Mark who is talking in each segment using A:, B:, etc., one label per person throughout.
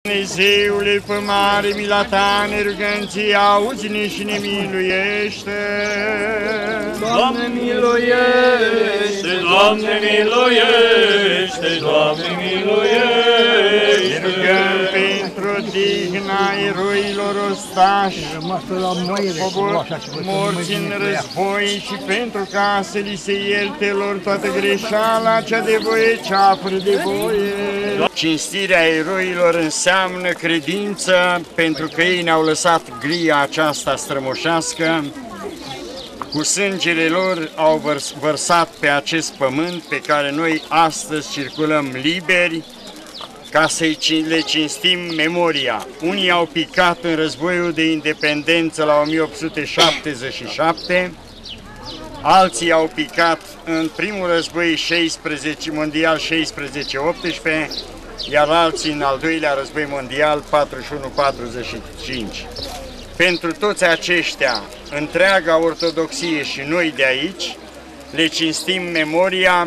A: Dumnezeule, pe mare mila ta, ne rugăm ție, auzi-ne și ne miluiește.
B: Doamne miluiește, Doamne miluiește, Doamne miluiește.
A: Ne rugăm pentru odihna eroilor ostași, morți în război și pentru ca să li se ierte lor toată greșeala cea de voie, cea fără de voie. Cinstirea eroilor înseamnă credință, pentru că ei ne-au lăsat glia aceasta strămoșească, cu sângele lor au vărsat pe acest pământ pe care noi astăzi circulăm liberi, ca să le cinstim memoria. Unii au picat în războiul de independență la 1877, alții au picat în primul război mondial 16-18, iar alții în al doilea război mondial 41-45. Pentru toți aceștia, întreaga ortodoxie și noi de aici, le cinstim memoria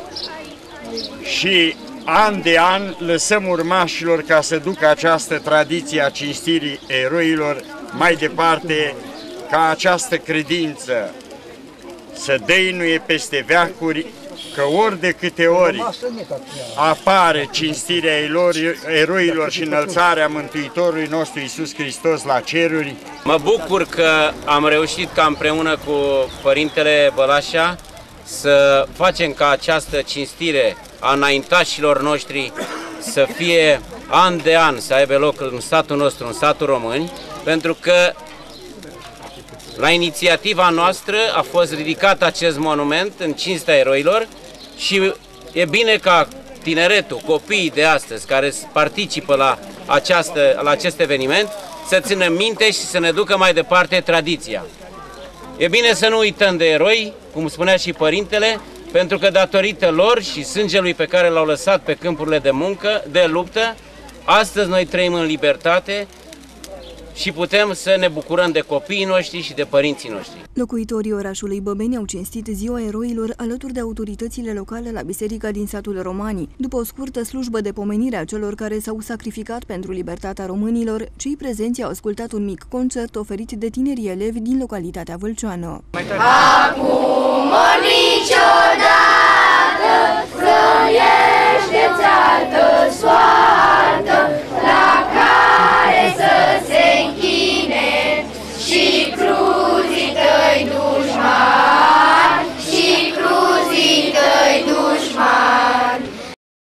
A: și an de an lăsăm urmașilor ca să ducă această tradiție a cinstirii eroilor mai departe, ca această credință să dăinuie peste veacuri, că ori de câte ori apare cinstirea eroilor și înălțarea Mântuitorului nostru Iisus Hristos la ceruri.
C: Mă bucur că am reușit ca împreună cu Părintele Bălașa să facem ca această cinstire a înaintașilor noștri să fie an de an, să aibă loc în satul nostru, în satul Români, pentru că la inițiativa noastră a fost ridicat acest monument în cinstea eroilor și e bine ca tineretul, copiii de astăzi care participă la acest eveniment să țină minte și să ne ducă mai departe tradiția. E bine să nu uităm de eroi, cum spunea și Părintele, pentru că datorită lor și sângelui pe care l-au lăsat pe câmpurile de muncă, de luptă, astăzi noi trăim în libertate și putem să ne bucurăm de copiii noștri și de părinții noștri.
D: Locuitorii orașului Băbeni au cinstit Ziua Eroilor alături de autoritățile locale la biserica din satul Romani. După o scurtă slujbă de pomenire a celor care s-au sacrificat pentru libertatea românilor, cei prezenți au ascultat un mic concert oferit de tinerii elevi din localitatea vâlceană.
E: Acum ori niciodată!